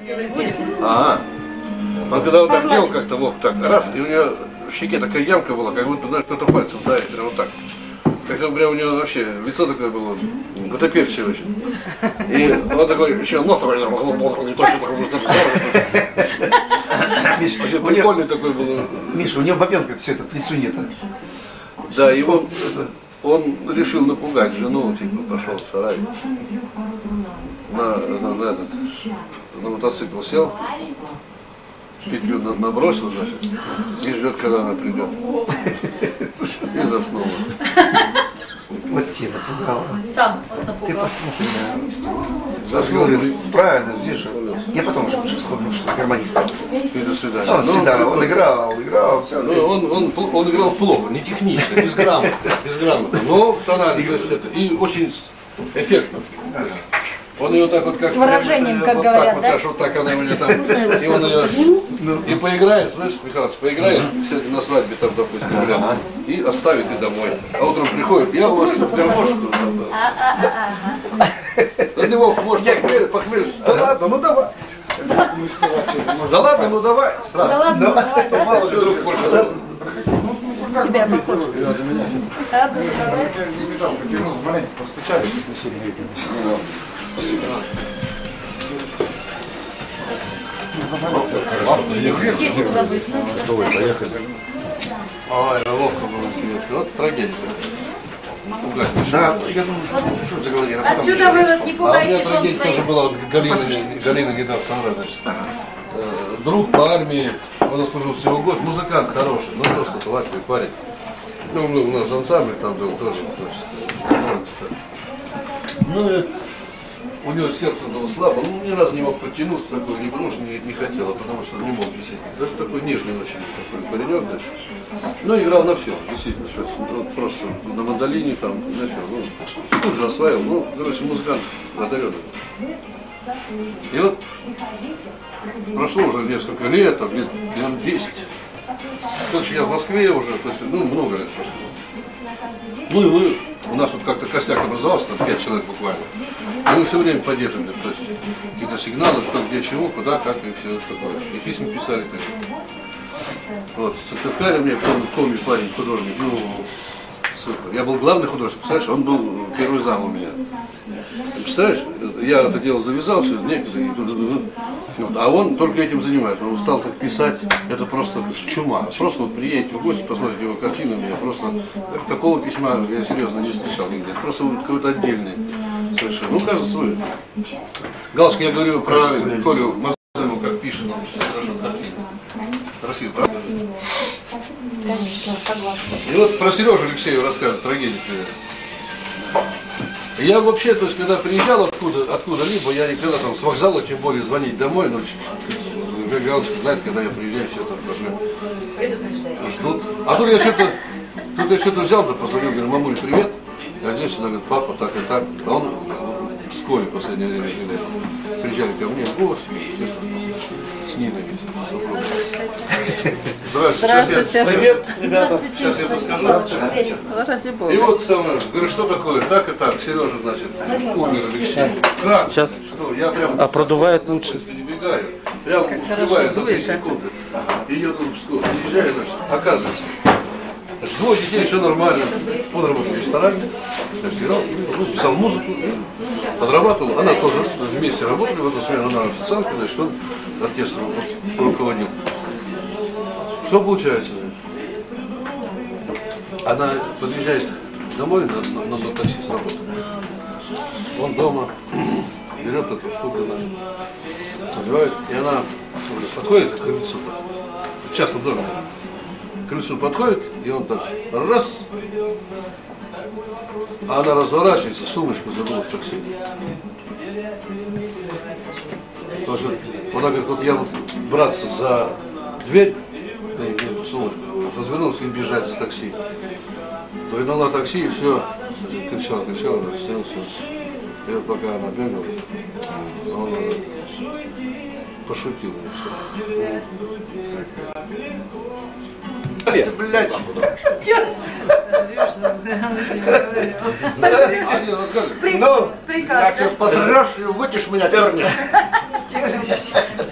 Ага. Он когда вот так делал как-то, вот так, раз, и у него в щеке такая ямка была, как будто, знаешь, кто-то пальцем давит, прям вот так. Как-то прям у него вообще лицо такое было, гутоперчивое очень. И он такой, еще нос такой, прикольный такой был. Миша, у него бабенка все это присунето. Да, и он решил напугать жену, типа, пошел в сарай. На мотоцикл сел, петлю набросил, значит, и ждет, когда она придет. И заснул. Вот тебе напугало. Сам он Ты напугал. посмотри, да. Заснул. Правильно, видишь. Я потом уже вспомнил, что гармонист. И до свидания. Он всегда, он играл, все. Он играл плохо, не технично, безграмотно, но тонально, то есть это, и очень эффектно. Он ее так вот как... С выражением, как вот говорят, так, да? Вот так она у меня там, и он ее... И поиграет, знаешь, Михаил, поиграет на свадьбе там, допустим, и оставит и домой. А утром приходит, я у вас гармошку забыл. На него может похмелиться. Да ладно, ну давай. Да ладно, ну давай. Да ладно, давай, да? Мало ли вдруг больше. Тебя похож. Да, давай. Маленько постучали, чтобы не сильно видно. Есть куда быть. Ой, ловко было интересно. Вот трагедия. Да, я думаю, что за голове. Отсюда вывод, не А у меня пугайте жен трагедия тоже своих. была, вот Галина Гидасовна, значит. Друг по армии, он служил всего год, музыкант хороший, ну просто талантливый парень. Ну, у нас ансамбль там был тоже, значит. Ну, и у него сердце было слабо, он ни разу не мог подтянуться такой, не потому что не хотел, а потому что не мог действительно. Даже такой нежный очень такой паренек, значит. Ну, играл на все, действительно, то есть, вот просто на мандолине там, на все, ну, тут же осваивал, ну, короче, музыкант одаренный. И вот прошло уже несколько лет, там, лет 10. Короче, я в Москве уже, то есть, ну, много лет прошло. Ну и мы, у нас вот как-то костяк образовался, там 5 человек буквально. И мы все время поддерживали, то есть какие-то сигналы, кто где чего, куда, как и все такое. И письма писали тоже. Вот, в Сыктывкаре мне Коми парень, художник, ну, супер. Я был главный художник, представляешь, он был первый зам у меня. Представляешь, я это дело завязал, все, некогда, вот, а он только этим занимается. Он стал так писать, это просто чума. Просто вот приедете в гости, посмотрите его картину, меня просто такого письма я серьезно не встречал нигде. Просто вот какой-то отдельный совершенно. Ну, кажется, свой. Галочка, я говорю про Колю Мазаеву, как пишет, хорошо картину. Красиво, правда? Конечно, согласна. И вот про Сережу Алексеева расскажет, трагедия. Я вообще, то есть, когда приезжал откуда-либо, я никогда там с вокзала, тем более звонить домой, но Галочка знает, когда я приезжаю, все там уже ждут. А тут я что-то взял, да позвонил, говорю, мамуль, привет. Я здесь, она говорит, папа, так и так. А он в Пскове в последнее время живет. Приезжали ко мне в гости, все с Ниной. Здравствуйте. Привет, ребята. Сейчас я расскажу. Ради бога. И вот самое, говорю, что такое? Так и так, Сережа, значит, умер Алексей. Как? Сейчас. Что? Я прям продувает лучше. перебегаю, прям успеваю за 3 секунды. И еду в Псков, приезжаю, значит, оказывается. Значит, 2 детей, все нормально. Он работал в ресторане, писал музыку, подрабатывал. Она тоже вместе работали, в эту смену она официантка, значит, он оркестром руководил. Что получается? Она подъезжает домой на такси с работы. Он дома берет эту штуку, надевает, и она подходит к крыльцу, в частном доме, к крыльцу подходит, и он так раз, а она разворачивается, сумочку забыла в такси. Она говорит, вот я вот браться за дверь, сумочку, развернулся и бежать за такси. Догнала такси и все, кричал, снял все. И вот пока она бегала, он пошутил. Блядь! Один расскажет. Приказ. Как ты подрешь, вытишь меня, пернешь.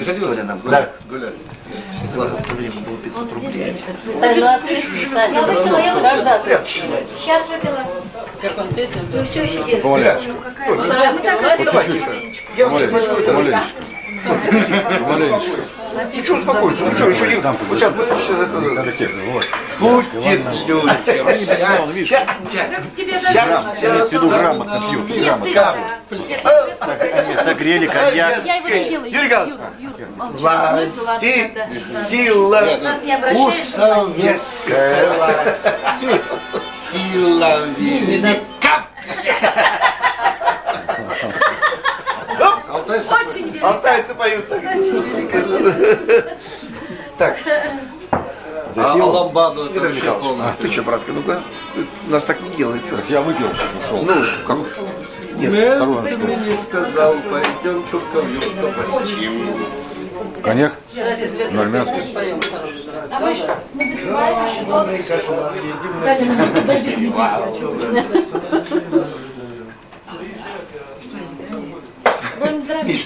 приходилось Толя нам. гулять? Гулять. В то время было 500 рублей. Тогда ты, когда ты, Сейчас выпила. как он песню Ну был? все еще держит. Помоляночку. Ну, Советская власть? Я вам сейчас возьму это. Маленечко. Маленечко. Ну что успокоиться? Ну что, еще не... Вот сейчас выключите это. Вот. Будет люди. Тебе В виду грамотно пьют. Нет, ты это. Нет, Согрели коньяк. я его съела. Юрий Галич. Юр, молчи. Власти, сила, Раз не обращаешься. совместная власть, сила велика. Очень велика. Алтайцы поют. Так, А ламбаду это Игорь вообще Михайлович, полное. ты что, братка, ну-ка, у нас так не делается. Я выпил, ушел. Ну, как? Нет, Ты мне сказал, пойдем чутка в юбку посидим. коньяк? Ну, Армянский. споем хороший. Миш,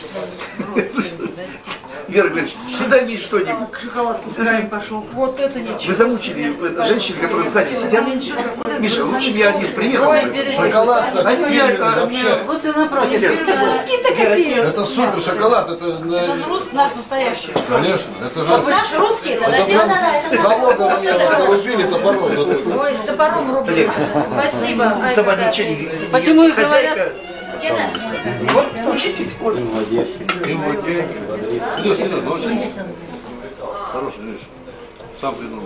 Вера говорит, сюда Миш что-нибудь. Шоколадку устраиваем, пошел. Вот это ничего. Вы замучили женщин, которые сзади сидят. Миша, лучше бы я один приехал. Шоколад А меня это... вообще. Лучше напротив. Куски-то какие. Это супер шоколад, это Это рус наш настоящий. конечно, это Вот же наши русские, это да, прям делают? с завода это рубили топором. Ой, топором рубили. Спасибо. Ай, Сама какая ничего не... ты. Почему их Хозяйка. Гена, Вот, учитесь. Серьезно, очень хороший вещь. Сам придумал.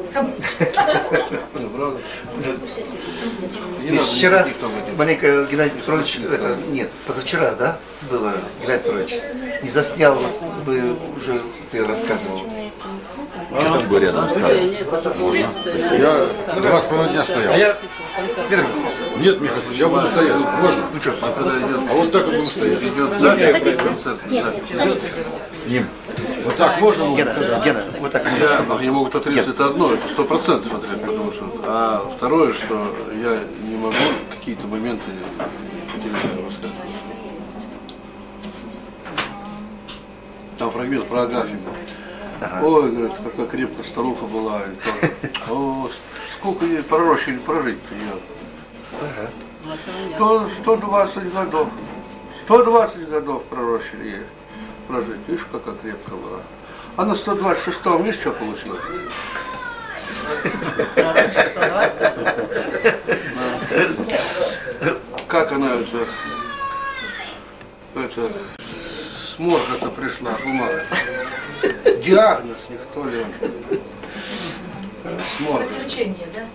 Не, правда? Не надо Вчера никаких там этих. маленько Геннадий Петрович, это, нет, позавчера, да, было, Геннадий Петрович, не заснял бы, уже ты рассказывал. Что там говорят? нет, это можно. Я 2,5 дня стоял. Петр, Нет, Михайлович, я буду стоять. Можно? ну что, Когда идет, А вот так вот буду стоять. идет запись, концерт, запись. С ним. Вот так можно? Гена, вот так, Я, они могут отрезать это одно, это 100% смотреть, потому что. А второе, что я не могу какие-то моменты по телевизору рассказывать. Там фрагмент про Агафью. Ой, говорит, какая крепкая старуха была. И то. О, сколько ей пророщили прожить-то ее. 120 годов. 120 годов пророщили ей прожить. Видишь, какая крепкая была. А на 126-м, видишь, что получилось? Как она это с морга-то пришла бумага. Диагноз никто ли он. С морга. Заключение, да?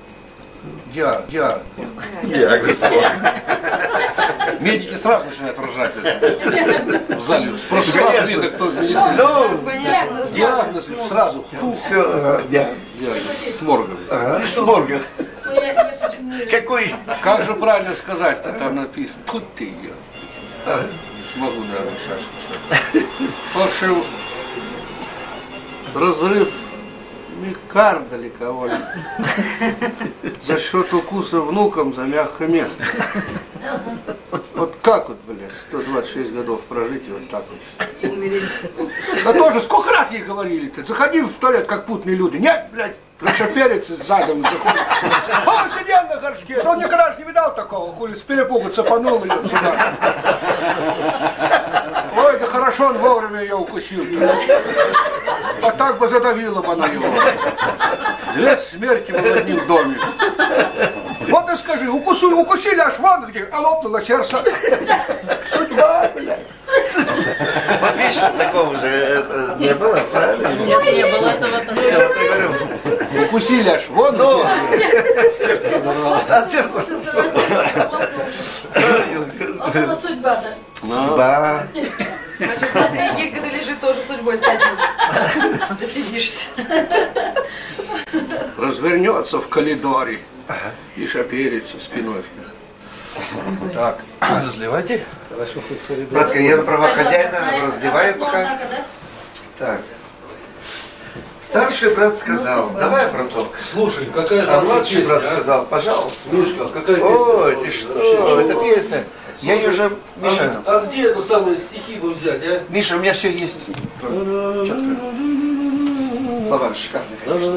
Диагноз. Медики сразу начинают ржать в зале. Просто сразу видно, кто из медицины. Ну, Диагноз сразу. все, Диагноз с моргом. с морга. Какой? Как же правильно сказать-то там написано? Тут ты ее. Не смогу, наверное, сейчас сказать. В общем, разрыв микарда ли кого-нибудь за счет укуса внуком за мягкое место. Вот как вот, блядь, 126 годов прожить и вот так вот. Да тоже, сколько раз ей говорили-то, заходи в туалет, как путные люди. Нет, блядь, причерперец задом заходит. А он сидел на горшке, он никогда же не видал такого, хули с перепугу цепанул ее сюда. Ой, да хорошо он вовремя ее укусил-то. А так бы задавила бы она его. Две смерти в одном доме. Вот и скажи, укусили аж вон, где лопнуло сердце. Судьба, блядь. Вот видишь, такого же не было, правильно? Нет, не было этого. Я вот и говорю. Укусили аж вон, Ну, где. сердце разорвало. А сердце. Лопнула судьба-то. Судьба. Хочу смотреть, Гирка, ты лежит, тоже судьбой стать уже. Досидишься. Развернется в коридоре и шаперится спиной. Так, разливайте. Братка, я на правах хозяина раздеваю пока. Так. Старший брат сказал, давай, браток. Слушай, какая А там младший брат песня, а? сказал, пожалуйста. Мишка, какая песня? Ой, ты что, это песня. Я ее уже, Миша, А где это самые стихи бы взять, а? Миша, у меня все есть. Четко. Слова шикарные, конечно.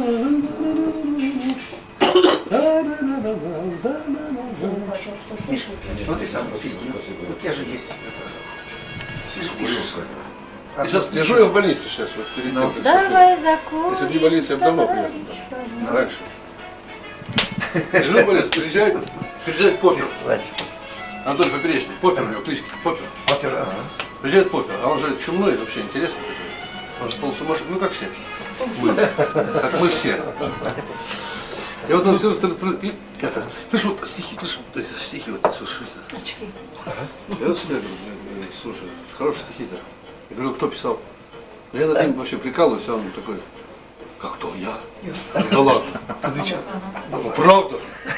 Миша, ну ты сам песню. У тебя же есть это. Ты же пишешь. И сейчас лежу я в больнице сейчас, вот перед тем, как Давай Если закон. бы не больница, я бы давно приехал. Раньше. Лежу в больнице, приезжает Поппер. Анатолий Поперечный. Поппер у него кличка. Поппер. Поппер, ага. Приезжает Поппер, а он же чумной, вообще интересный такой. Он же полусумасшедший, ну как все. Как мы все. И вот он все и это, слышь, вот стихи, стихи вот, слушай. Очки. Я вот всегда говорю, слушай, хорошие стихи-то. Я говорю, кто писал? Я над ним вообще прикалываюсь, а он такой, как кто, я? Да ладно. Ну, правда?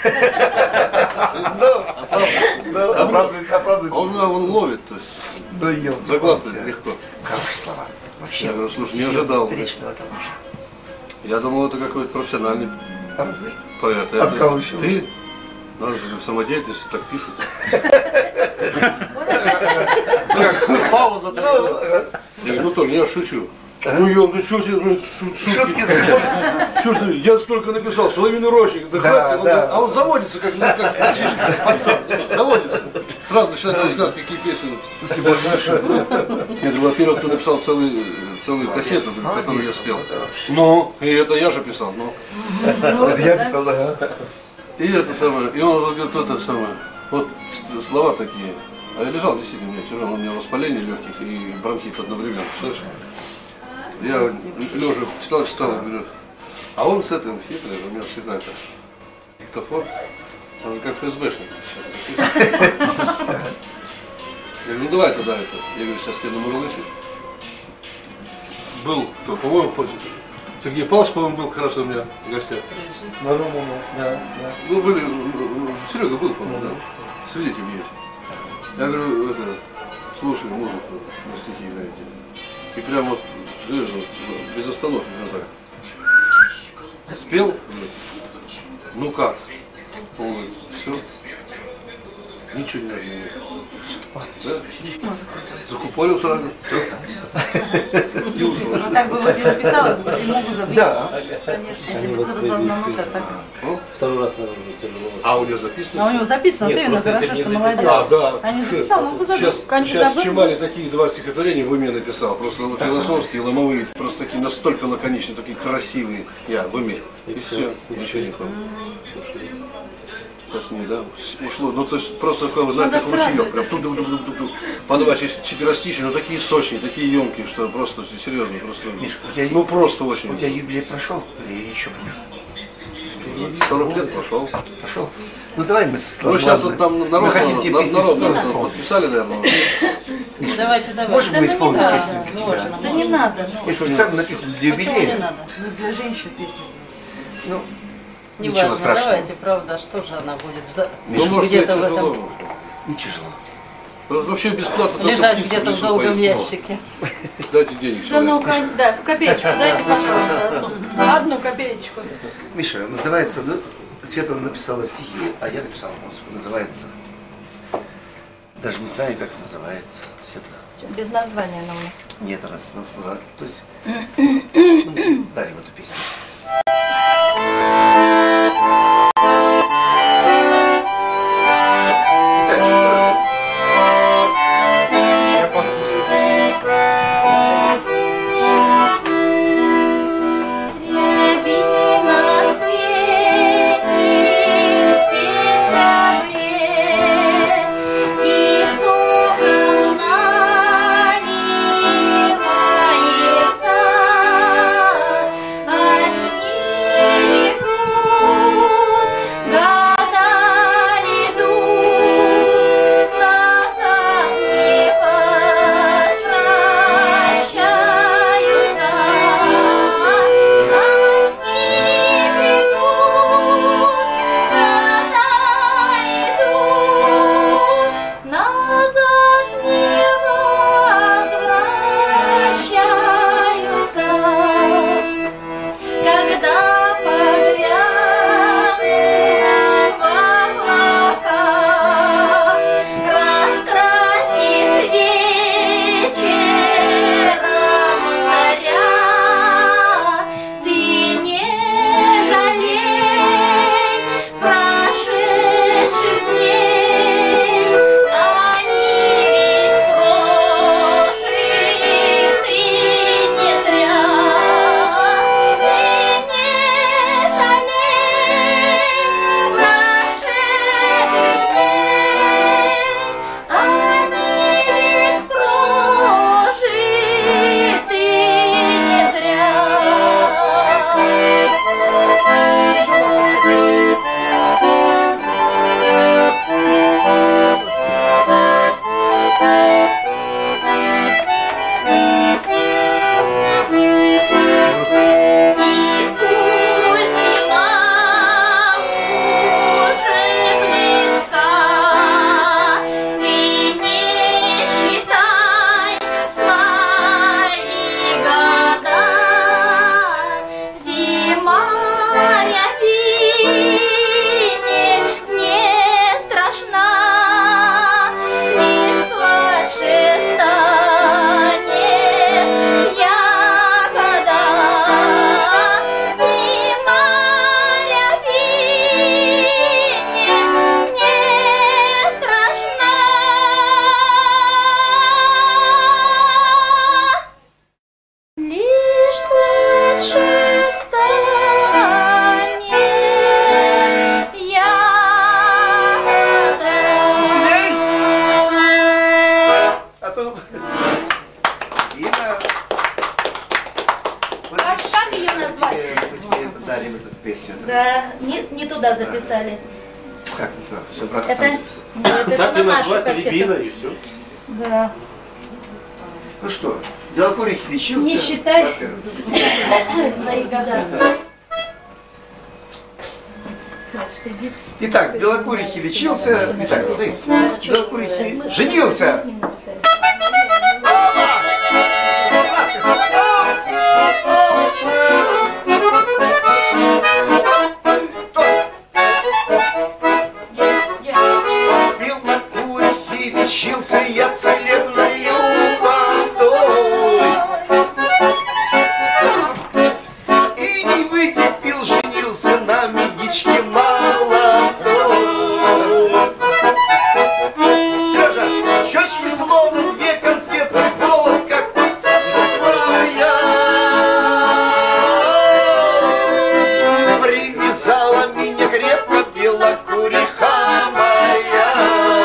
Оправдывается. Он ловит, то есть Да ел. заглатывает легко. Хорошие слова. Вообще. Я говорю, слушай, не ожидал. Поперечного там уже. Я думал, это какой-то профессиональный А вы? поэт. От кого еще? Ты? Надо же, в самодеятельности так пишут. Пауза. Я говорю, ну Толь, я шучу. Ну ё, что тебе, ну, шутки. Чё ты, я столько написал, соловьиный рощик, Да. а он заводится, как мальчишка, отца, заводится. Сразу начинает рассказывать, какие песни. Я говорю, во-первых, ты написал целую кассету, которую я спел. Ну, и это я же писал, ну. Это я писал, да. И это самое, и он говорит, это самое, вот слова такие. А я лежал действительно, у меня тяжело, у меня воспаление легких и бронхит одновременно, слышишь? Я лежа читал, говорю, а он с этим хитрый, у меня всегда это диктофон, он же как ФСБшник. Я говорю, ну давай тогда это. Я говорю, сейчас еду на Мурлыче. Был кто, по-моему, Сергей Павлович, по-моему, был как раз у меня в гостях. Ну, были, Серега был, по-моему, да. Свидетель есть. Я говорю, это, слушай музыку, стихи на эти. И прям вот, без остановки, вот так. Спел, говорю, ну как? Он говорит, все. Ничего не надо. Да? Закупорил сразу. Ну так бы вот не записала, бы и мог бы забыть. Да. Конечно, если бы кто-то позвал на ноты, так. Второй раз, наверное, тяжело. А у него записано? А у него записано, Нет, вот именно, просто хорошо, если что не молодец. А, да. А не записал, мог бы забыть. Сейчас в Чемале такие два стихотворения в уме написал. Просто философские, ломовые, просто такие настолько лаконичные, такие красивые. Я в уме. И все, ничего не помню. Сейчас не, да, ушло. Ну, то есть просто такой, знаете, как ручеек. Прям тук-тук-тук-тук-тук. По два четверостища, но такие сочные, такие емкие, что просто серьезно, просто. Миш, у тебя, Ну просто у тебя очень. юбилей прошел или еще будет? 40 лет прошел. Пошел. Ну давай мы с Ну сейчас вот там мы народ, хотим тебе песни подписали, наверное. Давайте. Можем Да мы ну исполнить не песню надо, для тебя? можно. Да не надо. Ну. Это специально написано для Почему не юбилея. надо? Ну для женщин песня. Ну, Не ничего важно, страшного. давайте, правда, что же она будет Ну, может, где-то в тяжело. этом Не тяжело. Вообще бесплатно. только лежать птицы где-то в несут, долгом поэтому ящике. Дайте денег Да ну, человеку. да, копеечку дайте, пожалуйста, одну копеечку. Миша, называется, ну, Света написала стихи, а я написал музыку. Называется, даже не знаю, как называется, Света. Без названия она у нас. Нет, она называет, то есть, ну, дарим эту песню. Итак, чувствую. Я послушаю. На свете в сентябре и сокол наливается. Инна. Вот Как ее назвать? мы тебе дарим эту песню. Да, не туда записали. Как это? Все, брат, там Это, записал. нет, это Так на и нашу назвать Рябина кассету. и все. Да. Ну что, Белокурик лечился. Не считай. Во-первых. Свои года. Итак, Белокурихи лечился. Итак, смотри, Белокурихи женился. Белокурихи лечился я целебною водой. И не вытерпел, женился на медичке молодой. Сережа, щечки словно две конфетки, голос как у соловья. Привязала меня крепко белокуриха моя.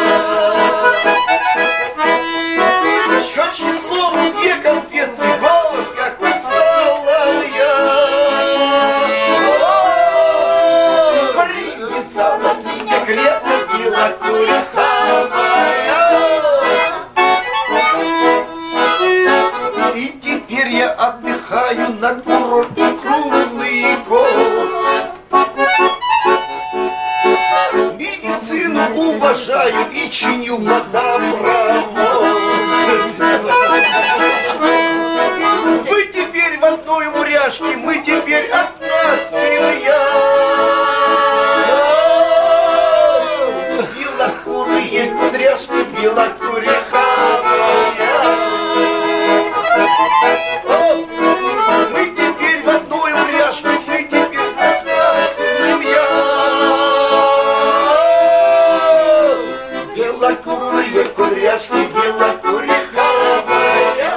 Щечки словно две конфетки, голос как у соловья. Привязала меня крепко белокуриха моя. И теперь я отдыхаю на курорте круглый год. Медицину уважаю и чиню водопровод. Мы теперь в одной упряжке, мы теперь одна семья. Белокурые кудряшки, белокуриха моя. Мы теперь в одной упряжке, мы теперь одна семья. Белокурые кудряшки, белокуриха моя.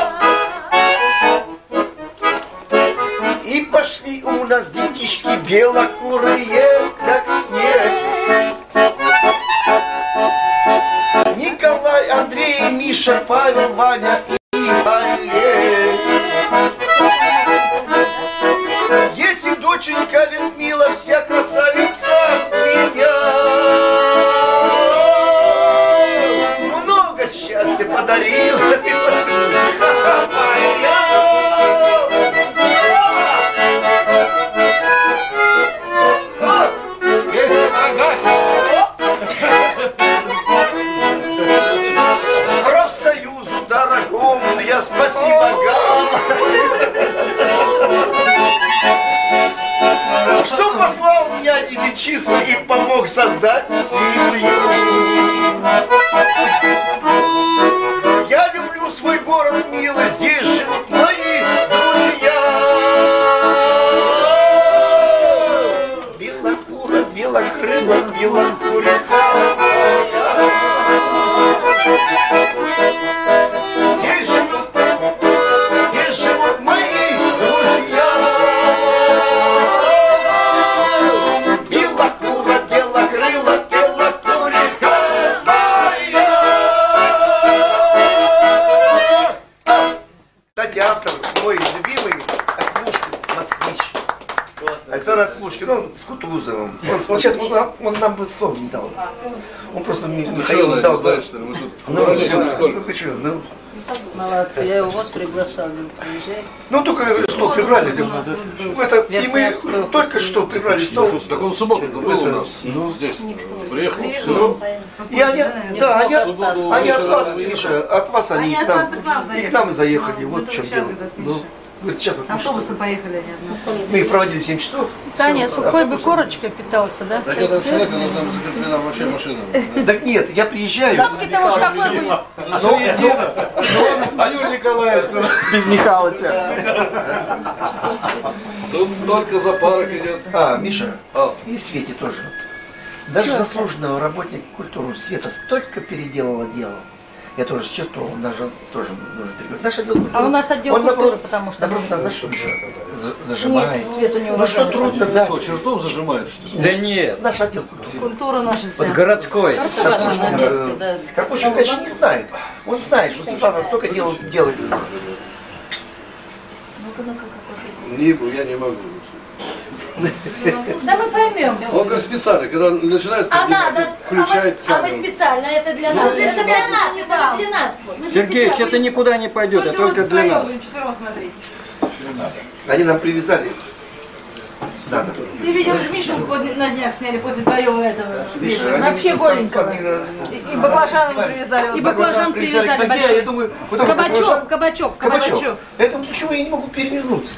И пошли у нас детишки белокурые, как снег. Николай, Андрей, Миша, Павел, Ваня и Олег. Если доченька Людмила вся красавица меня, много счастья подарила белокуриха моя. Профсоюзу дорогому я спасибо говорю, что послал меня и лечиться и помог создать семью. Я люблю свой город, милый, здесь живут мои друзья. Белокура, белокрыла, белокуриха моя. Здесь живут мои друзья. Белокура, белокрыла, белокуриха моя. Кстати, автор мой любимый Осмушкин, москвич. Александр Осмушкин, он с Кутузовым. Он сейчас он нам бы слов не дал. Он просто Михаил не дал. Знаешь, что ли, мы тут Ну, параллельно ну, сколько. ты что, ну, Молодцы, я его вас приглашала, говорю, приезжайте. ну, только стол прибрали. Это, и мы только что прибрали стол. Так он в субботу был у нас. Ну, Здесь приехал, все. ну, и они, да, они от вас, Неплохо Миша, от вас они Они от вас к нам и к нам и заехали. заехали. Вот в чем дело. Ну, говорит, сейчас Автобусом поехали они от нас. мы их проводили 7 часов. Таня сухой бы корочкой питался, да? Так это человека нужно закреплена вообще машина. Так нет, я приезжаю. Запах-то уж какой будет. А Юрий Николаевич, Без Михалыча. тут столько запарок идет. Миша, и Свете тоже. Даже заслуженного работника культуры Света столько переделала дело. Я тоже чувствовал, он даже тоже нужно переговорить. Наш отдел культуры. А у нас отдел он, культуры, наоборот, потому что... наоборот, нас зажимает. Нет, Свету не Ну что уважают. трудно, да. Что, чертов зажимаешь, что ли? Да нет, Наш отдел культуры. Культура наша вся. под городской. Карпушин на месте, да. Карпушин, конечно, не знает. Он знает, что Светлана столько делает. Я не могу. Да мы поймем. Он как специально, когда начинает включает А вы камеру. специально, это для нас. Это для нас, это для нас. Сергеевич, это никуда не пойдет, это только для нас. Четвером смотреть. Они нам привязали. Да. Ты видел, Мишу на днях сняли после твоего этого. Видишь, Вообще голенького. И баклажаном привязали. И баклажан привязали к ноге, большой. я думаю, вот этот баклажан- Кабачок. Кабачок. Я думаю, почему я не могу перевернуться?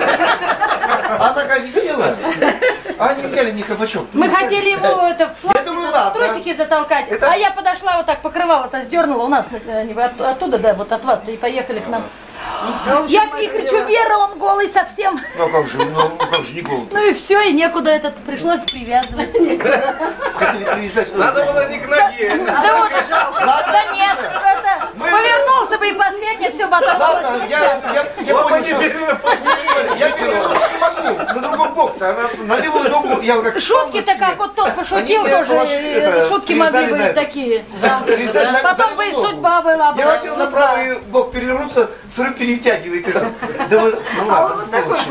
А нога висела, а они взяли мне кабачок. Мы хотели ему это Я думаю, ладно. трусики затолкать. Это- А я подошла, вот так покрывало-то сдернула. У нас оттуда, да, вот от вас-то и поехали к нам. Я ей кричу, Вера, он голый совсем. Ну как же не голод. Ну и все, и некуда этот пришлось привязывать. Хотели привязать. Надо было не к ноге. Да вот, да нет, это, повернулся бы и последнее, все бы оторвалось. Ладно, я понял, что я перевернуться не могу. На другой бок-то, на левую ногу. Я вот как Шутки-то как вот тот пошутил Они мне тоже, это, шутки могли привязали на быть это. такие. Привязали на- Потом за бы и ногу. судьба была бы. Я хотел на правый бок перевернуться, смотрю, перетягивает. Да вы, ну ладно, сволочи.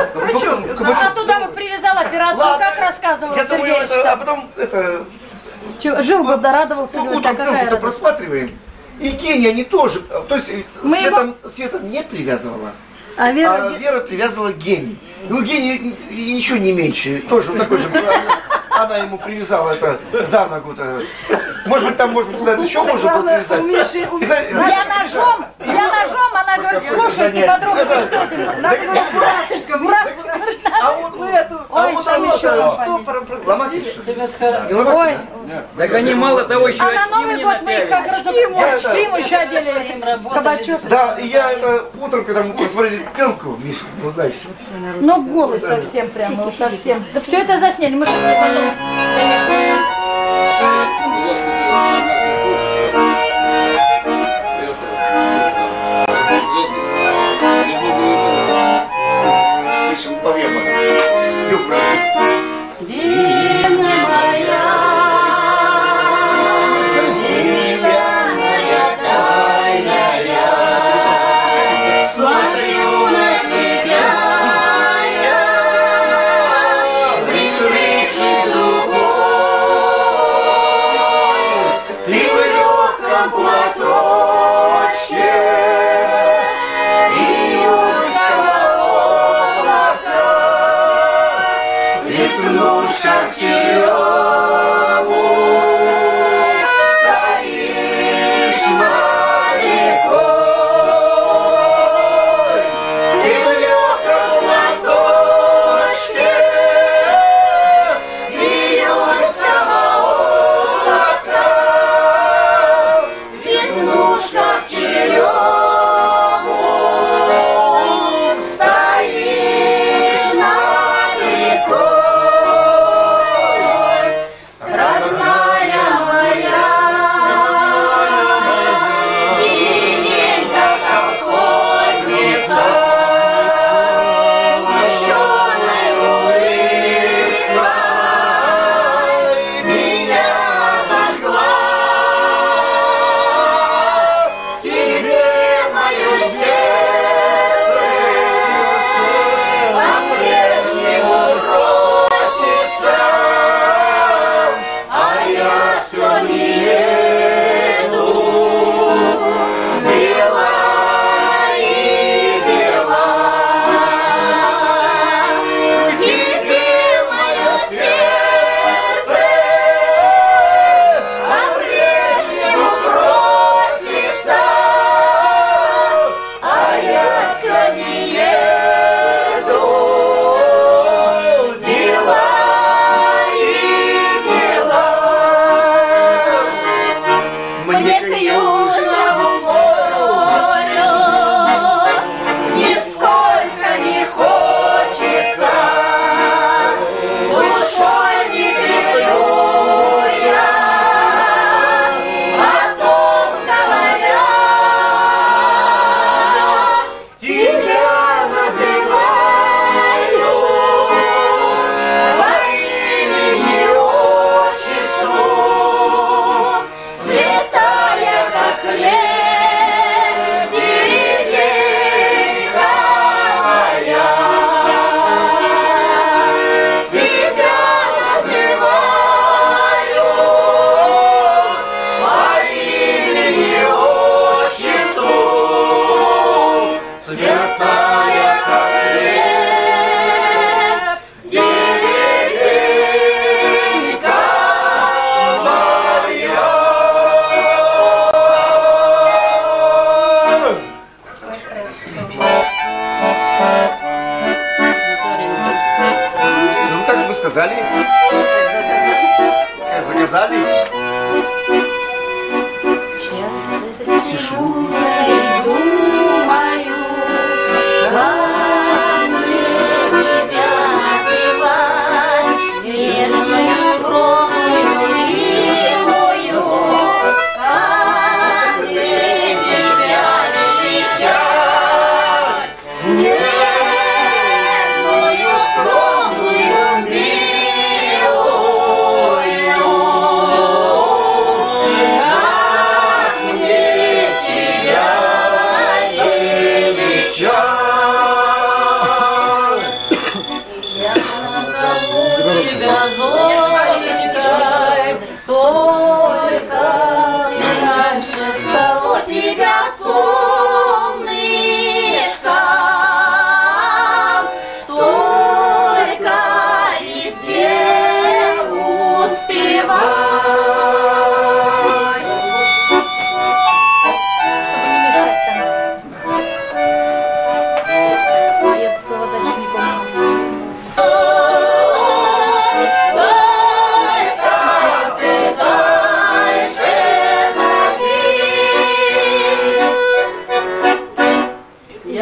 А туда бы привязал операцию, Ладно. как рассказывал Я думаю, Сергеевич. это, а потом это, Жил бы, дорадовался, ну, говорит, утром какая пленку-то радость. просматриваем. И Кения, они тоже, то есть Мы Света не привязывала, А Вера, а Вера привязывала к Гене. Ну, Гене еще не меньше, тоже вот такой же. Она ему привязала это за ногу-то. Может быть, там, может быть, куда-то еще можно было привязать. И за- я ножом, она говорит, слушай, ты подруга, ты что ты? А вот, Ой, вот что еще оно-то, компания? ломать что? Тебе скажу. Не ломать, Ой, да? Так они мало того еще а на Новый год мы их как раз очки ему еще одели, кабачок. Да, и я это утром, когда мы посмотрели пленку, Миша, ну знаешь, Ну голый совсем прямо, вот совсем. Да все это засняли, мы как-то потом. Миша, поверно. Люблю. Дивная моя, дивная тайная, смотрю на тебя я, прикрывши зубов.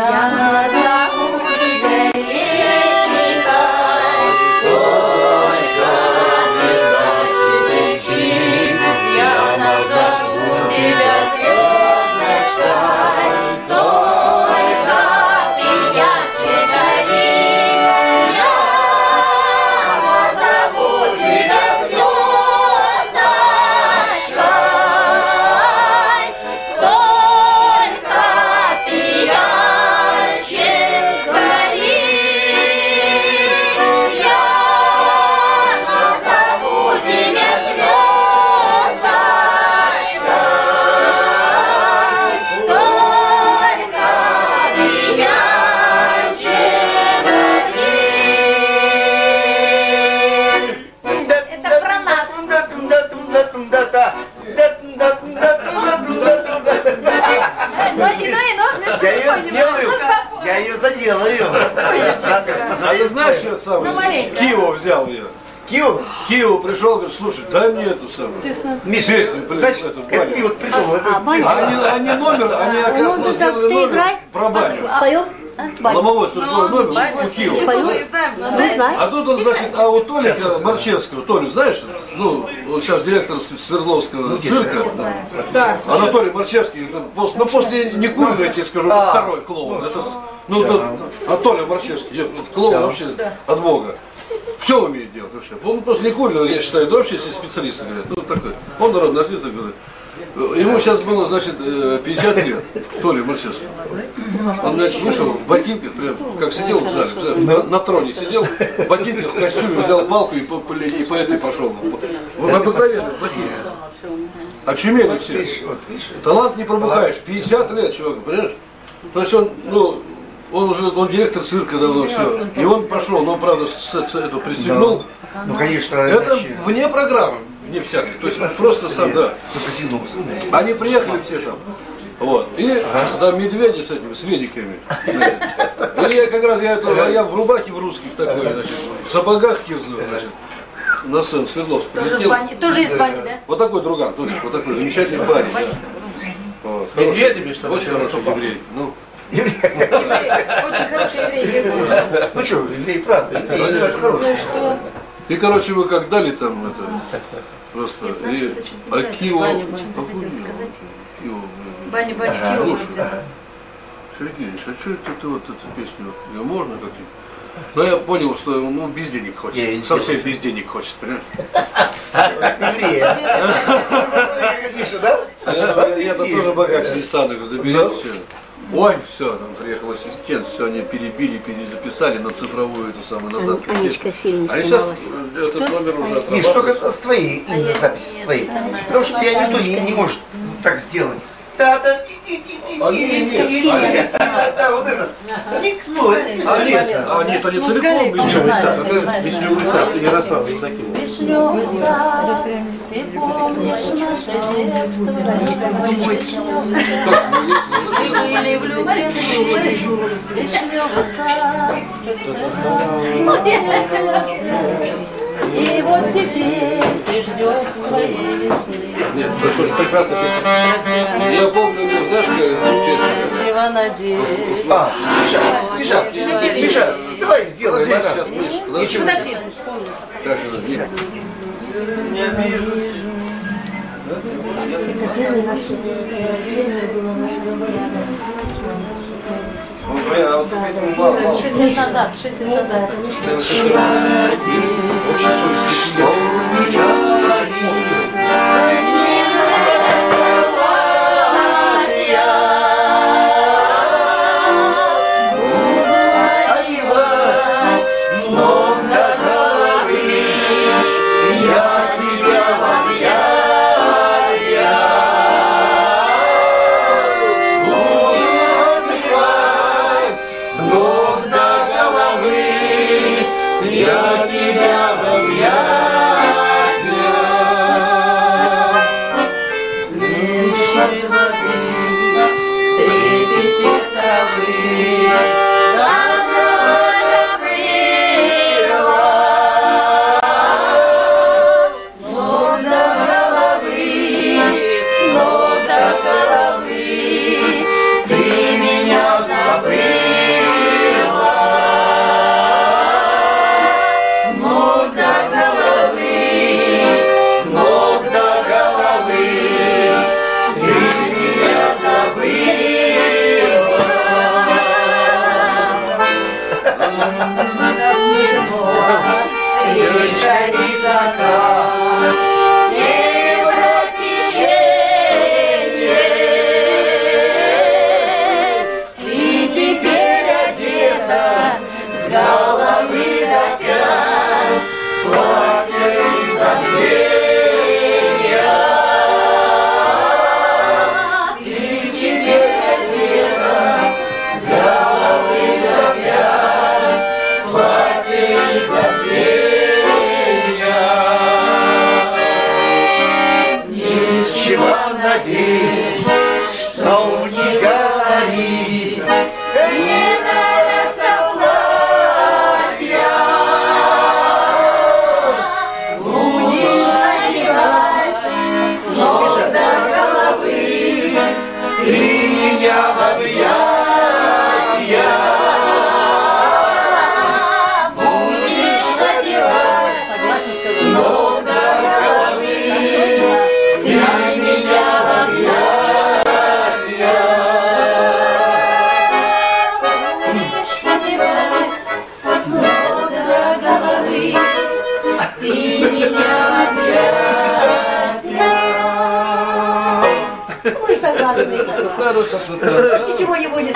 Я зову тебя реченька, только не дождь кричи. Я назову тебя звездочкой, только ты ярче гори. Я назову тебя звездочкой, только ты ярче гори. Я назову тебя звездочкой, только ты ярче гори. Это про нас. Я ее заделаю. А ты знаешь, что это самое? маленько. Кио взял ее. Кио пришел, говорит, слушай, дай мне эту самую песню, блин, Значит, эту это ты вот придумал. Они номер, они, оказывается, сделали номер про баню. Споем? Ломовой церковный номер у Кио. Мы знаем. Ну, знаешь. А тут он, значит, а у Толика Марчевского, Толю, знаешь, ну, он сейчас директор Свердловского цирка, Анатолий Марчевский, ну, после Никулина, я тебе скажу, второй клоун. Это, ну, Анатолий Марчевский, клоун вообще от Бога. Все умеет делать вообще. Он после Никулина, я считаю, да, вообще специалисты говорят, ну, такой, он народный артист, говорит. Ему сейчас было, значит, 50 лет, Толя Марчевский. Он, значит, вышел в ботинках, прям, как сидел в зале, на троне сидел, в ботинках, в костюме, взял палку и по этой пошел. В обыкновенных ботинках. Очумели все. Талант не пробухаешь, 50 лет человеку, понимаешь? То есть он, ну, он директор цирка давно, все. И он пошел, но, правда, эту пристегнул. Ну, конечно, Это вне программы, вне всякой. То есть просто сам, да. Они приехали все там. Вот. И там медведи с этими, с вениками. И я как раз, я в рубахе в русских такой, значит, в сапогах кирзовых, значит, на сцену Свердловск прилетел. Тоже из бани, да? Вот такой друган, тоже, вот такой замечательный парень. Вот. Медведями, что ли? Очень хороший еврей. Ну, Очень хороший еврей. ну что, еврей, правда, еврей, это хороший. и, короче, вы как дали там это, просто, и, а Кио, Баня, слушай, Сергеевич, а что это ты вот эту песню, ее можно как-то? Ну, я понял, что ну, без денег хочет, совсем без денег хочет, понимаешь? Еврея. Миша, да? Я-то тоже богаче не стану, говорю, да берите все. Ой, все, там приехал ассистент, все они перебили, перезаписали на цифровую эту самую, на датку. Анечка в фильме А сейчас снималась. этот номер уже Миш, отрабатывает. только с твоей именно записи, твоей. Потому что тебя никто не может так сделать. Да, вот это. Никто, это бесполезно. А нет, они целиком Вишневый сад, Ярослав Евдокимов. Вишневый сад, ты помнишь наше детство? Мы были влюблены, вишневый сад. И вот теперь ты ждешь своей весны. Нет, это же прекрасная песня. Я помню, ну, знаешь, какая песня? Чего надеюсь? Миша, давай сделаем. Подожди, сейчас, Миша, подожди. Подожди. Как это? Это первое было наше говоря. 6 лет назад, 6 лет назад. Вообще совесть Ты меня забыл. Ой, согласна. Ничего не будет.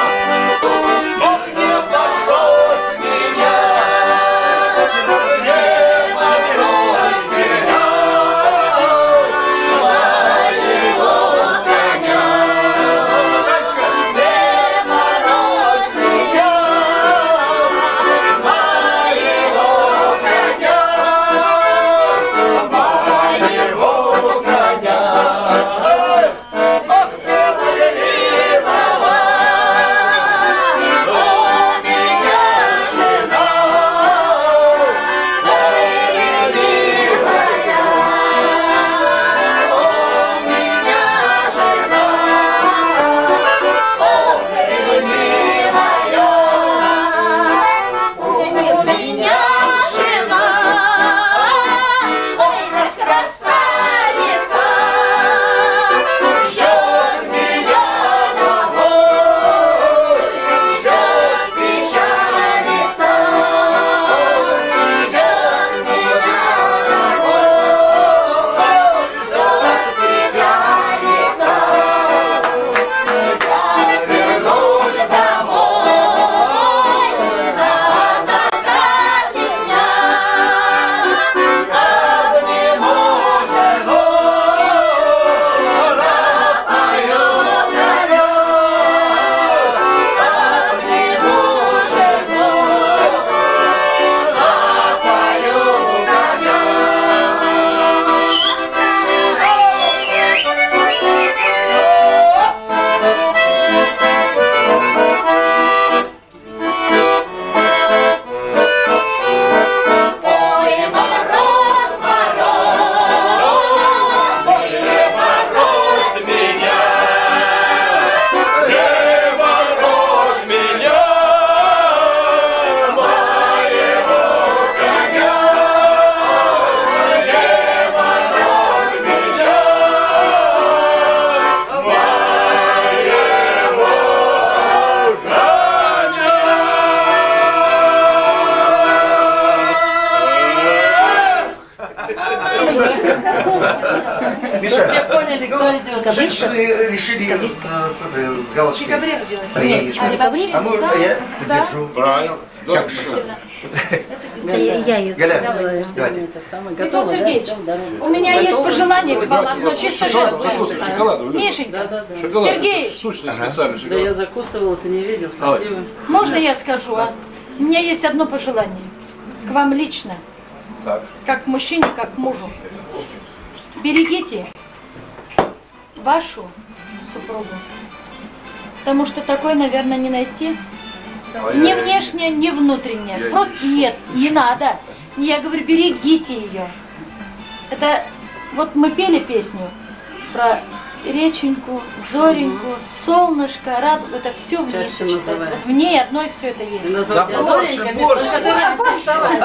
Миша, Поняли, кто идет. женщины решили с галочкой стоять. А мы, я подержу. Правильно. Да, Я ее Галя, называю. давайте. Это самое Виктор готово, да, Сергеевич, всем дорогу. у меня есть пожелание к вам одно, чисто женское. Шоколад. Мишенька, Шоколад. Сергей. Сущный специальный Да я шоколад. закусывала, ты не видел, спасибо. Можно я скажу? У меня есть одно пожелание к вам лично, Так. как к мужчине, как к мужу. Берегите вашу супругу, потому что такой, наверное, не найти. Ни внешне, ни внутренне. Просто нет, не надо. Я говорю, берегите ее. Это вот мы пели песню про реченьку, зореньку, солнышко, радугу. Это все в ней Чаще сочетается. называют. Вот в ней одной все это есть. Назову тебя Зоренька, Миш, только ты раньше вставай.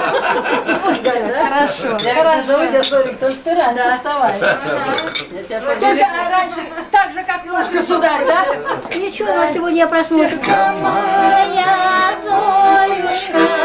Хорошо, Я хорошо. назову тебя Зорик, только ты раньше вставай. Я тебя Только пожалею. раньше, так же, как наш государь, да? Ничего, сегодня я проснулась. Моя Зорюшка,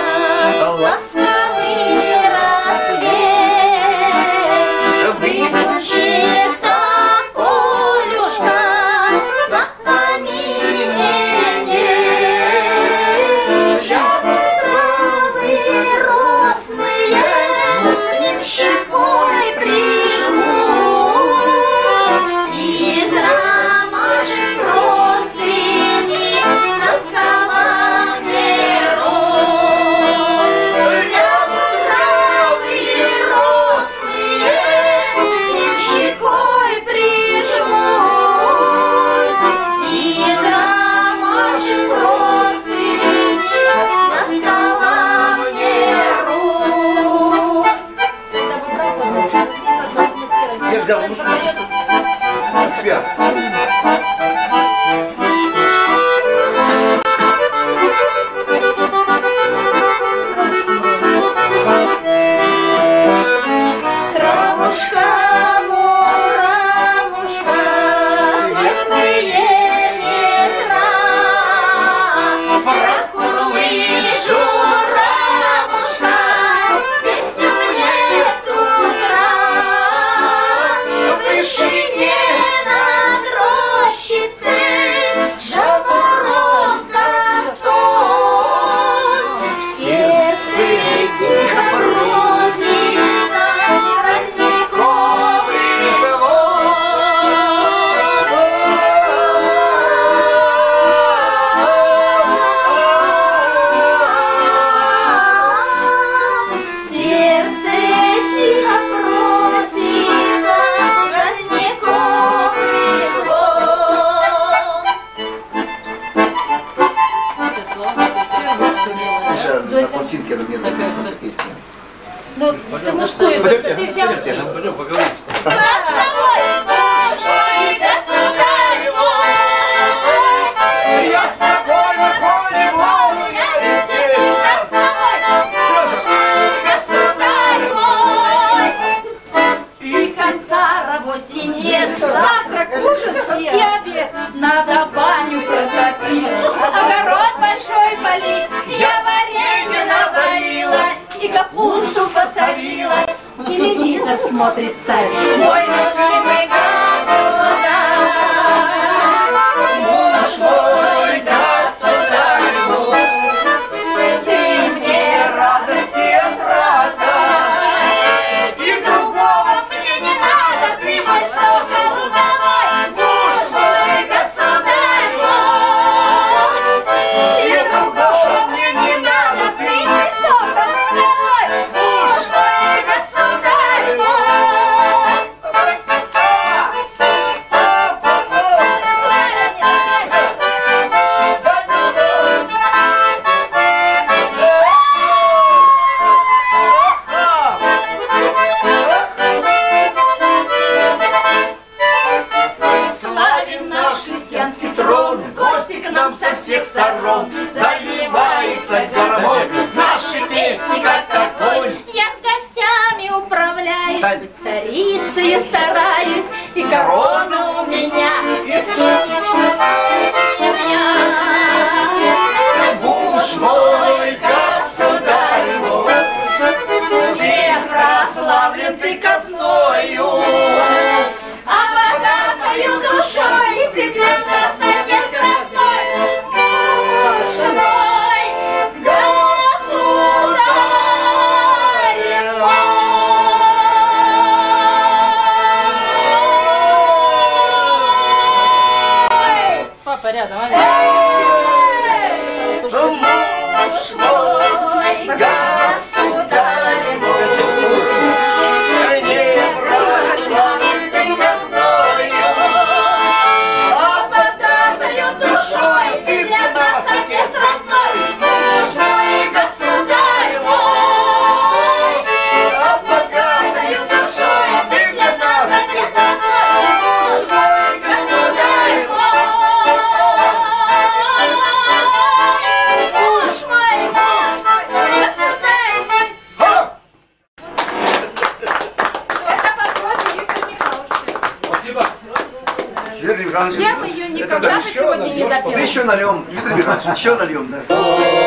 пластинке, она у меня записана эта песня. Ну, ты мужскую, Пойдемте, ты взял... пойдемте. Пойдем поговорим. Я с тобой на поле волю, я везде с Государь мой, и конца работе нет. Завтрак, ужин и обед, надо баню протопить, огород большой полить. Я варенье наварила и капусту посолила, телевизор смотрит царь, мой любимый государь. Муж мой, государь мой, ты мне радость и отрада, и другого мне не надо, ты мой сокол луговой. Муж мой, государь мой, и другого мне не надо, ты мой сокол луговой. Муж мой, государь мой. Славен наш христианский трон, гости к нам со всех сторон, заливается гармонь, наши песни как огонь. Я с гостями управляюсь, царицей стараюсь, и корона у меня, муж мой, государь мой, век прославлен ты казною, а богатою душой ты для нас отец родной. Муж мой, государь мой. С папой рядом, а? муж мой, государь мой, не прославлен ты казною, а богатою душой ты для нас отец родной. Муж мой, государь мой, а богатою душой ты для нас отец родной. Муж мой, государь мой. Муж мой, государь мой. Это вопрос Виктора Михайловича. Спасибо. Виктор Михайлович, Я бы ее никогда бы сегодня не да запела. еще нальем, Виктор Михайлович, еще нальем, да.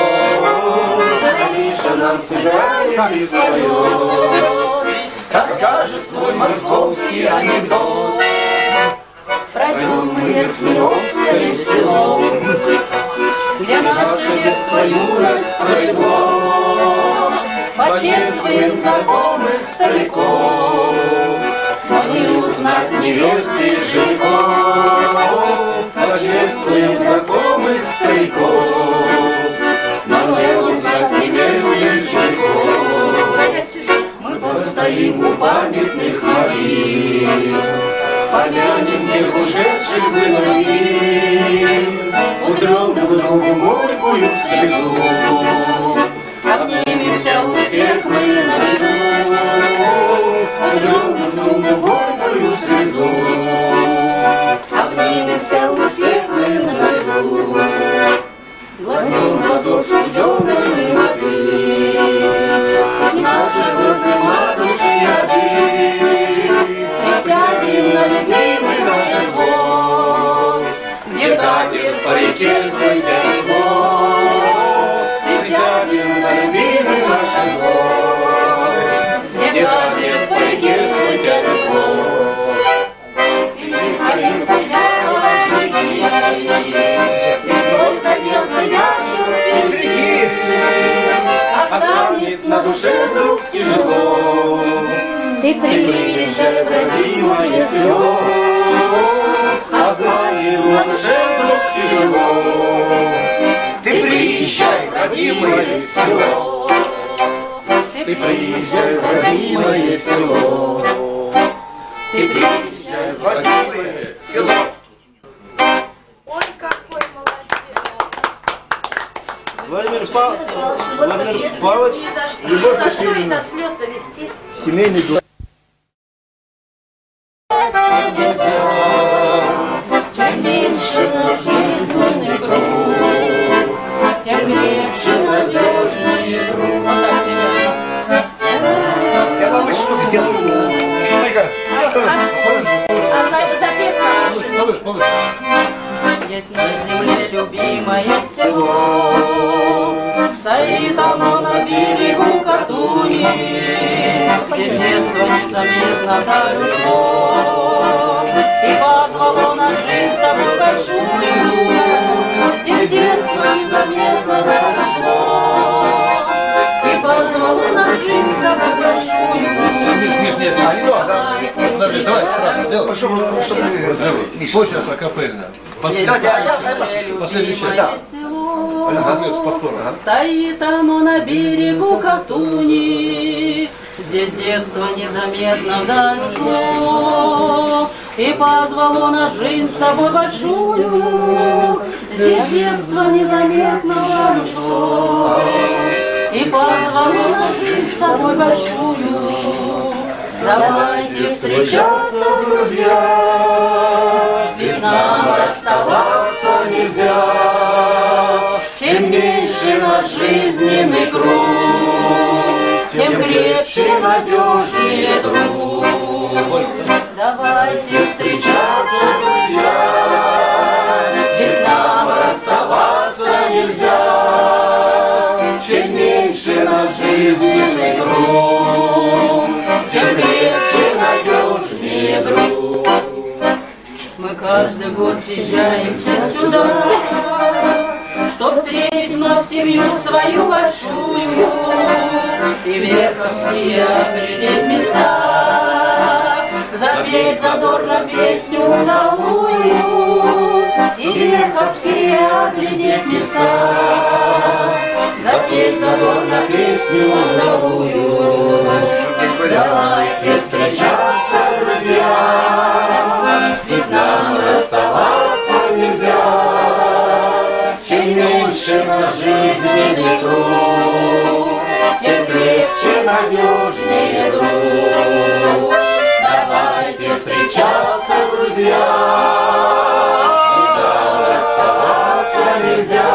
Миша нам сыграет свое, Расскажет свой московский анекдот. Пройдем мы Верхнеовское село, где наше детство, юность пролегло. Почествуем знакомых стариков, но не узнать невесты и женихов. Почествуем знакомых стариков, но не узнать невесты и женихов. Мы постоим у памятных могил, помянем всех ушедших в иной мир, утрем друг другу горькую слезу, обнимемся у всех мы на виду, утрем друг другу горькую слезу, обнимемся у всех мы на виду, глотнем глоток студеной воды, из нашего крыла души обид, присядем на любимый наш хвост, где катер по реке свой хвост. Присядем на любимый наш хвост, где катер по реке свой хвост. И приходим себя береги, и столько дел таящих впереди, а станет на душе вдруг тяжело. Ты приезжай в родимое село, а станет на душе вдруг тяжело. Ты приезжай в родимое село. Ты приезжай в родимое село. Ты приезжай в Родимое село. Ой, какой молодец. Владимир Павлович, Любовь За что и Васильевна, до слез довести? семейный дом. Чем меньше наш жизненный круг, тем крепче, надежнее друг. Я повыше штук сделаю. А запев хороший. Повыше, повыше. Есть на земле любимое село, стоит оно на берегу Катуни, где с детства незаметно залюбло, и позвало на жизнь с тобой большую, здесь детство незаметно залюбло, и позвало на жизнь с тобой большую. Нет, подожди, давай сразу сделаем. Спой сейчас акапельно. Последнюю часть. С повтором. Стоит оно на берегу Катуни, здесь детство незаметно вдаль ушло, и позвало на жизнь с тобой большую. Здесь детство незаметно вдаль ушло, и позвало на жизнь с тобой большую. Давайте встречаться, друзья, ведь нам расставаться нельзя. Чем меньше наш жизненный круг, тем крепче, надежнее друг. Давайте встречаться, друзья, ведь нам расставаться нельзя. Чем меньше наш жизненный круг, тем крепче, надежнее друг. Мы каждый год съезжаемся сюда, чтоб встретить вновь семью свою большую, и верховские оглядеть места, запеть задорно песню удалую, и верховские оглядеть места, запеть задорно песню удалую. Давайте встречаться, друзья, ведь нам расставаться нельзя. Чем меньше наш жизненный круг, тем крепче, надежнее друг. Давайте встречаться, друзья, ведь нам расставаться нельзя.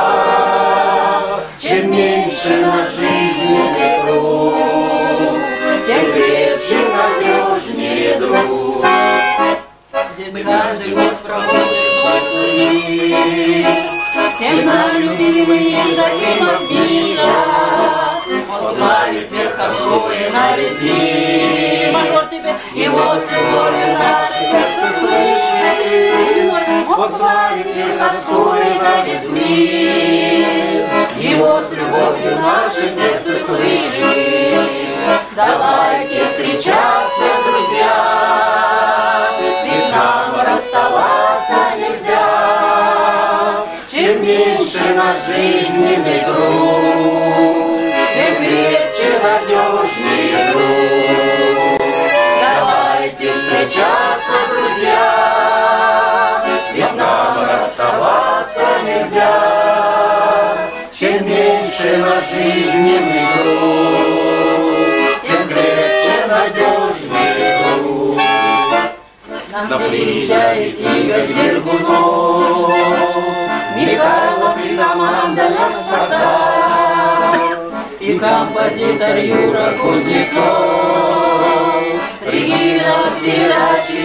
Чем меньше наш жизненный круг, тем крепче, надежнее друг. Здесь каждый год проводит свой турнир, всем нам любимый Евдокимов Миша. Он славит Верховское на весь мир. Мажор тебе, его с любовью наше сердце слышит. Он славит Верховское на весь мир. Его с любовью наше сердце слышит. Давайте встречаться, друзья, ведь нам расставаться нельзя. Чем меньше наш жизненный круг, тем крепче, надежнее друг. Давайте встречаться, друзья, ведь нам расставаться нельзя. Чем меньше наш жизненный круг, тем крепче, надежнее друг. Нам приезжает Игорь Дергунов, Михайлов и команда наш Спартак, и композитор Юра Кузнецов, Регина с передачей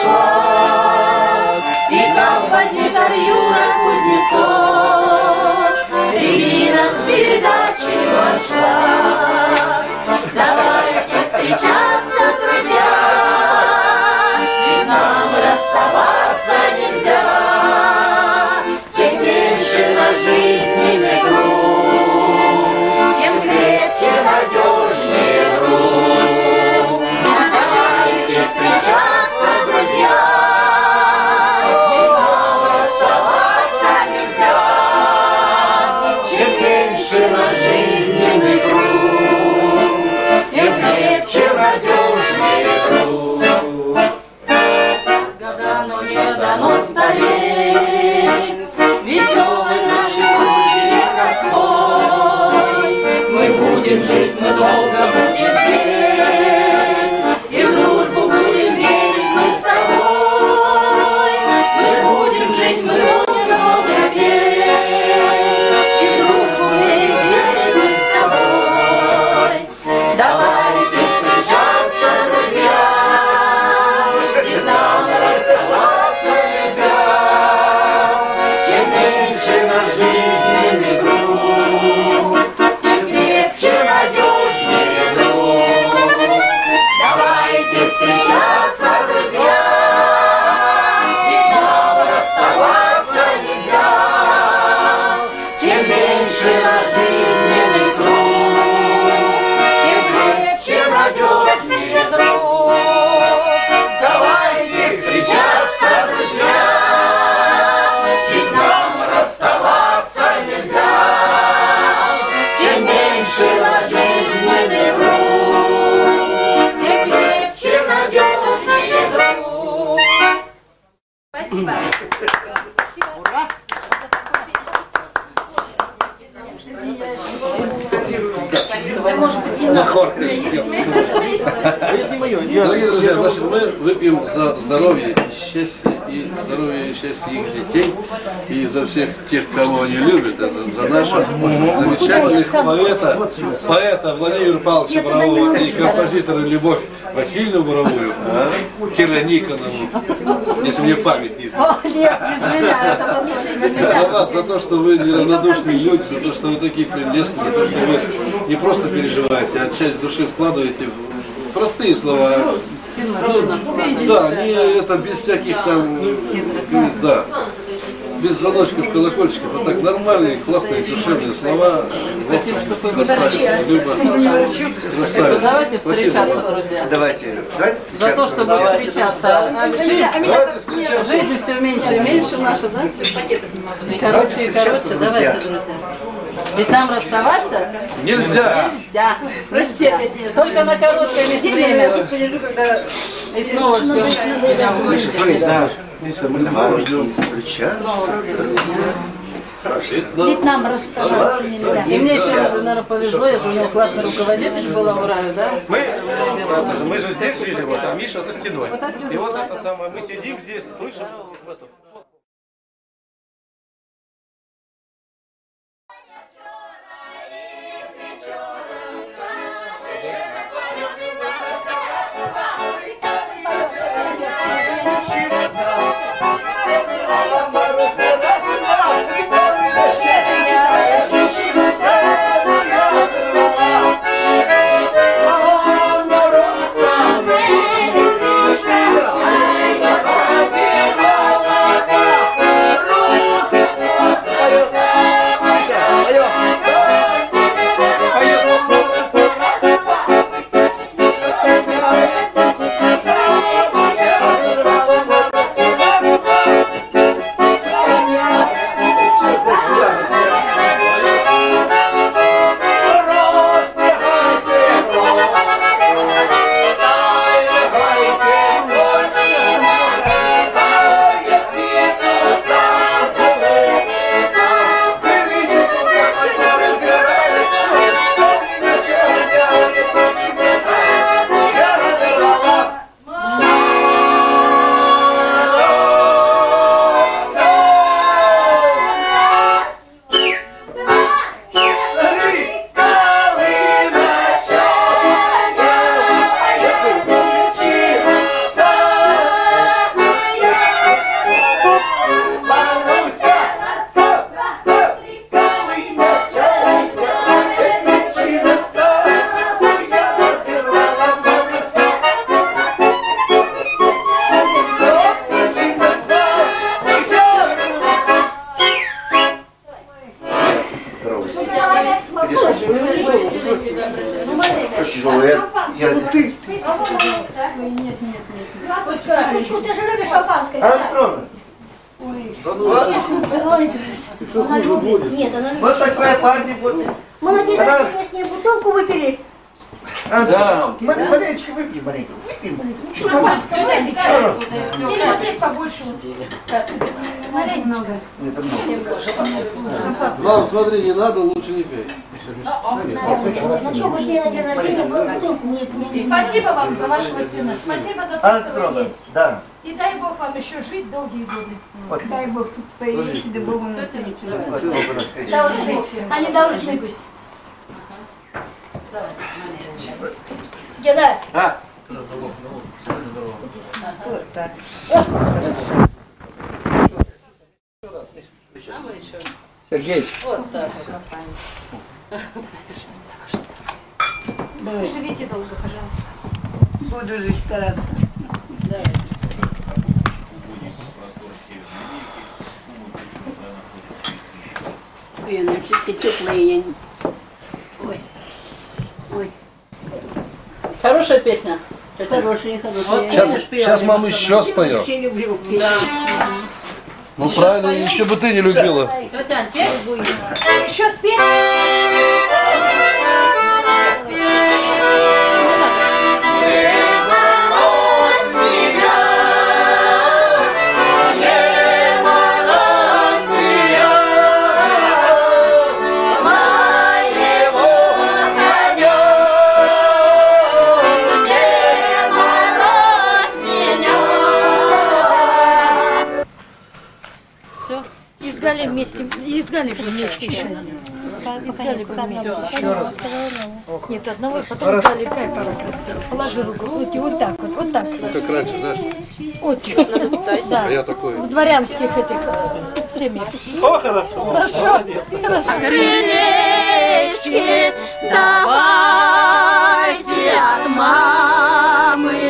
«Аншлаг», и композитор Юра Кузнецов, Регина с передачей «Аншлаг». Давайте встречаться, друзья, ведь нам расставаться нельзя. Чем меньше наш жизненный круг, тем крепче, надежнее друг. Давайте встречаться, друзья, ведь нам расставаться нельзя. Чем меньше наш жизненный круг, тем крепче, надежнее друг. Года, но не дано стареть, веселый наш Верховской. будем жить, мы долго будем петь, и в дружбу будем верить мы с тобой. Мы будем жить, мы будем долго петь, и в дружбу будем верить мы с тобой. Давайте встречаться, друзья, ведь нам расставаться нельзя. Чем меньше наш жизненный круг, тем крепче, надежнее друг. Давайте встречаться, друзья, ведь нам расставаться нельзя. Чем меньше наш жизненный круг, тем крепче, надежнее друг. Давайте встречаться, друзья, ведь нам расставаться нельзя. Чем меньше наш жизненный круг, тем крепче, надежнее друг. Спасибо. Может быть, не надо. Дорогие друзья, значит, мы выпьем за здоровье и счастье их детей, и за всех тех, кого они любят, это за наших замечательных поэта Владимира Павловича Борового и композитора Любовь Васильевну Боровую, Кира Никонову, если мне память не изменяет. О, нет, извиняюсь, это Миша. За вас, за то, что вы неравнодушные люди, за то, что вы такие прелестные, за то, что вы не просто переживаете, а часть души вкладываете в простые слова. Да, не это без всяких там, да, без звоночков, колокольчиков, а так нормальные, классные, душевные слова. Красавица, Люба. Красавица. Давайте встречаться, друзья. Давайте встречаться. За то, чтобы встречаться. Давайте встречаться. Жизнь все меньше и меньше наша, да? Короче и короче, давайте, друзья. Ведь нам расставаться Нельзя. нельзя. Только на короткое лишь время. И снова ждем себя в гости. Давайте встречаться, друзья. Ведь нам расставаться нельзя. И мне еще, наверное, повезло, я же у него классный руководитель была в Урае, да? Мы же здесь жили, вот, а Миша за стеной. Вот отсюда И вот вылазим. это самое, мы сидим здесь, слышим. Шучу, ты же любишь шампанское. Она любит. Нет, она любит. Вот такая парни, вот. Мы на день рождения с ней бутылку выпили. Да. Маленечко выпей, маленько. Выпей, маленько. Шампанское выпить. Ничего. Или вот здесь побольше. Маленько. Это много. Мам, смотри, не надо, лучше не пей. Спасибо вам за вашего сына. Спасибо за то, Анна что вы Петровна, есть. да. И дай Бог вам еще жить долгие годы. Вот. Дай Бог тут появись, да Богу на Вот Богу навстречу. Должны. Они должны быть. Геннадий. А, Вот так. Сергеич. Вот так. Живите долго, пожалуйста. Буду же стараться. Ой, она все теплая. Ой. Ой. Хорошая песня. Хорошая. Вот Сейчас мама еще споет. Все люблю. Ну правильно, еще бы ты не любила. Тетя, петь? Еще спеть? Из Гали вместе, из Гали же вместе еще надо. Из Гали бы вместе. Нет, одного, и потом из Гали какая пара красивая. Положи руку, вот так вот, вот так. Как раньше, знаешь, Вот, да. а я такой. В дворянских этих семьях. о, хорошо. Хорошо. Крылечки давайте от мамы